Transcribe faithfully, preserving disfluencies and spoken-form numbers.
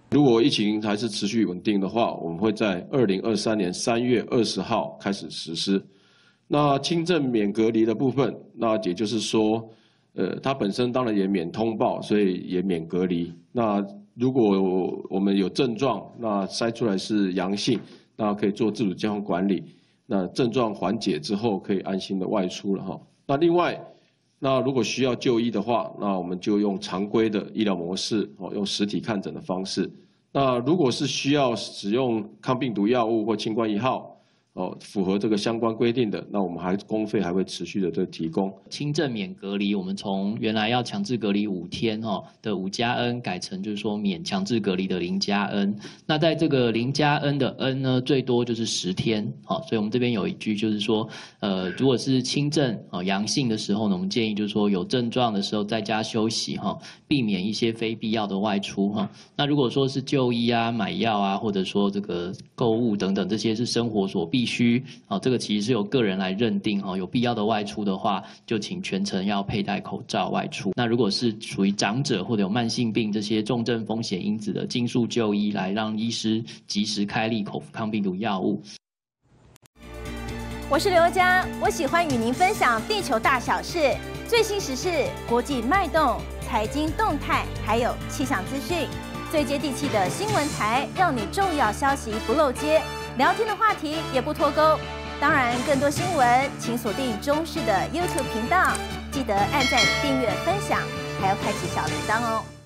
如果疫情还是持续稳定的话，我们会在二零二三年三月二十号开始实施。那轻症免隔离的部分，那也就是说，呃，它本身当然也免通报，所以也免隔离。那如果我们有症状，那筛出来是阳性，那可以做自主健康管理。那症状缓解之后，可以安心的外出了哈。那另外，那如果需要就医的话，那我们就用常规的医疗模式，哦，用实体看诊的方式。那如果是需要使用抗病毒药物或清冠一号，哦，符合这个相关规定的，那我们还公费还会持续的这提供。 轻症免隔离，我们从原来要强制隔离五天哈的五加 N 改成就是说免强制隔离的零加 N。那在这个零加 N 的 N 呢，最多就是十天，好，所以我们这边有一句就是说，呃，如果是轻症啊阳性的时候呢，我们建议就是说有症状的时候在家休息哈，避免一些非必要的外出哈。那如果说是就医啊、买药啊，或者说这个购物等等，这些是生活所必须啊，这个其实是由个人来认定哈。有必要的外出的话，就请全程要佩戴口罩外出。那如果是属于长者或者有慢性病这些重症风险因子的，尽速就医，来让医师及时开立口服抗病毒药物。 我是刘佳，我喜欢与您分享地球大小事、最新时事、国际脉动、财经动态，还有气象资讯，最接地气的新闻台，让你重要消息不漏接，聊天的话题也不脱钩。当然，更多新闻请锁定中视的 YouTube 频道，记得按赞、订阅、分享，还要开启小铃铛哦。